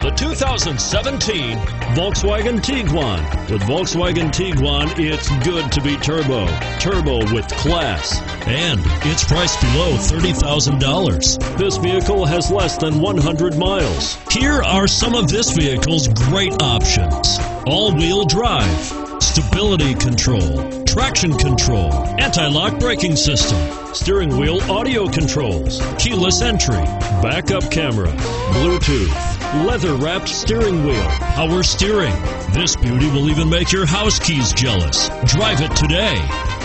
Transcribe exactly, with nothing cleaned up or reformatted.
the two thousand seventeen Volkswagen Tiguan. With Volkswagen Tiguan, it's good to be turbo. Turbo with class. And it's priced below thirty thousand dollars. This vehicle has less than one hundred miles. Here are some of this vehicle's great options: all-wheel drive, stability control, traction control, anti-lock braking system, steering wheel audio controls, keyless entry, backup camera, Bluetooth, leather-wrapped steering wheel, power steering. This beauty will even make your house keys jealous. Drive it today.